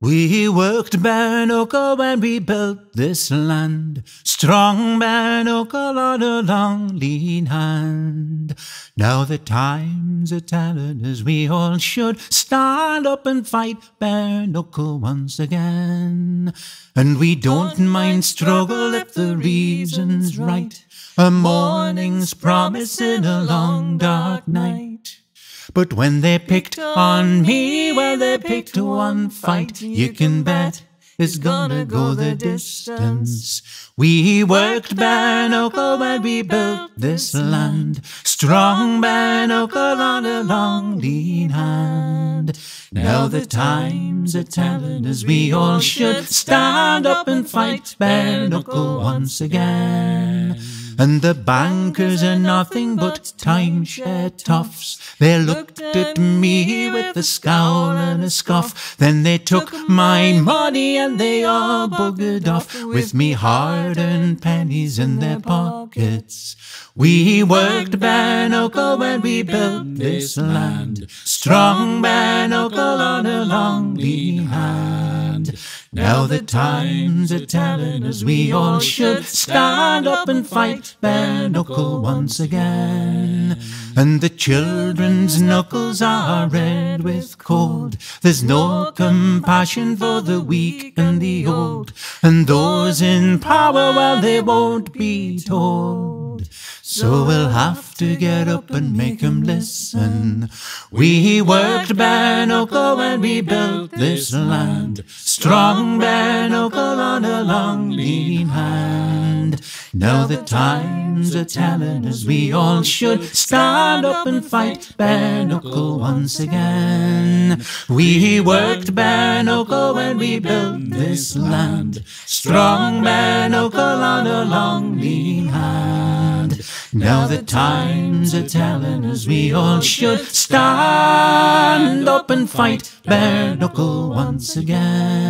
We worked bare knuckle when we built this land, strong bare knuckle on a long lean hand. Now the times are telling us we all should stand up and fight bare knuckle once again. And we don't mind struggle if the reason's right, a morning's promise in a long dark night. But when they picked on me, well, they picked one fight you can bet is gonna go the distance. We worked bare knuckle when we built this land, strong bare knuckle on a long lean hand. Now the times are telling us we all should stand up and fight bare knuckle once again. And the bankers are nothing but timeshare toffs. They looked at me with a scowl and a scoff. Then they took my money and they all buggered off with me hard-earned pennies in their pockets. We worked bare knuckle when we built this land, strong bare knuckle on a long lean hand. Now the times are telling us we all should stand up and fight bare knuckle once again. And the children's knuckles are red with cold. There's no compassion for the weak and the old, and those in power, well, they won't be told. So we'll have to get up and make 'em listen. We worked bare knuckle when we built this land, strong bare knuckle on a long lean hand. Now the times are telling us we all should stand up and fight bare knuckle once again. We worked bare knuckle when we built this land, strong bare knuckle on a long lean hand. Now the times are telling us we all should stand up and fight bare knuckle once again.